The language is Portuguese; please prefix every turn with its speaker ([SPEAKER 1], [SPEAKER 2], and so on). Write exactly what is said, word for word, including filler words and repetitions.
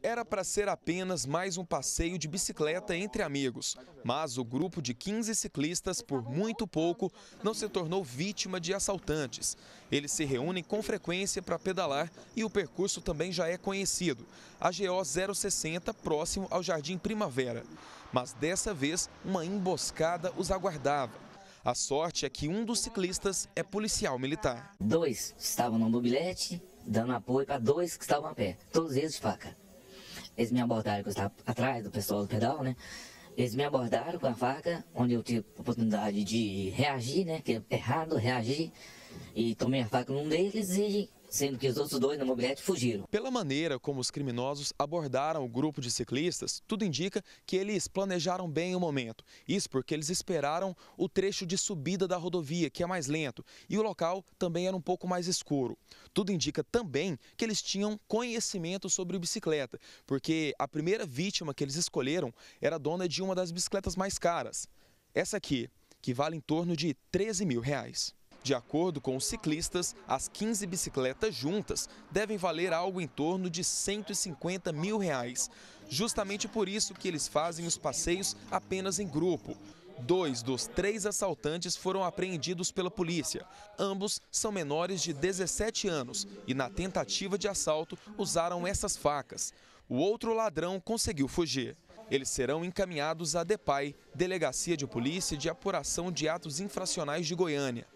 [SPEAKER 1] Era para ser apenas mais um passeio de bicicleta entre amigos, mas o grupo de quinze ciclistas, por muito pouco, não se tornou vítima de assaltantes. Eles se reúnem com frequência para pedalar e o percurso também já é conhecido, a G O zero sessenta, próximo ao Jardim Primavera. Mas dessa vez, uma emboscada os aguardava. A sorte é que um dos ciclistas é policial militar.
[SPEAKER 2] Dois estavam no mobilete, dando apoio para dois que estavam a pé, todos eles de faca. Eles me abordaram, que eu estava atrás do pessoal do pedal, né? Eles me abordaram com a faca, onde eu tive a oportunidade de reagir, né? Que é errado, reagir. E tomei a faca num deles e, sendo que os outros dois na mobilete fugiram.
[SPEAKER 1] Pela maneira como os criminosos abordaram o grupo de ciclistas, tudo indica que eles planejaram bem o momento. Isso porque eles esperaram o trecho de subida da rodovia, que é mais lento, e o local também era um pouco mais escuro. Tudo indica também que eles tinham conhecimento sobre bicicleta, porque a primeira vítima que eles escolheram era dona de uma das bicicletas mais caras. Essa aqui, que vale em torno de treze mil reais. De acordo com os ciclistas, as quinze bicicletas juntas devem valer algo em torno de cento e cinquenta mil reais. Justamente por isso que eles fazem os passeios apenas em grupo. Dois dos três assaltantes foram apreendidos pela polícia. Ambos são menores de dezessete anos e, na tentativa de assalto, usaram essas facas. O outro ladrão conseguiu fugir. Eles serão encaminhados à DEPAI, Delegacia de Polícia de Apuração de Atos Infracionais de Goiânia.